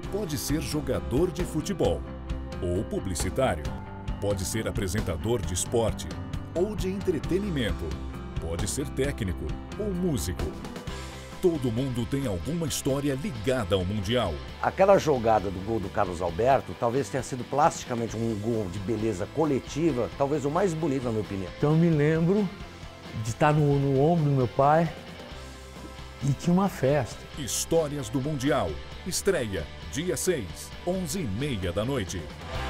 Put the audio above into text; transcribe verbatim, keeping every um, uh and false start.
Pode ser jogador de futebol ou publicitário. Pode ser apresentador de esporte ou de entretenimento. Pode ser técnico ou músico. Todo mundo tem alguma história ligada ao Mundial. Aquela jogada do gol do Carlos Alberto talvez tenha sido plasticamente um gol de beleza coletiva, talvez o mais bonito, na minha opinião. Então eu me lembro de estar no, no ombro do meu pai e tinha uma festa. Histórias do Mundial. Estreia, dia seis, onze e meia da noite.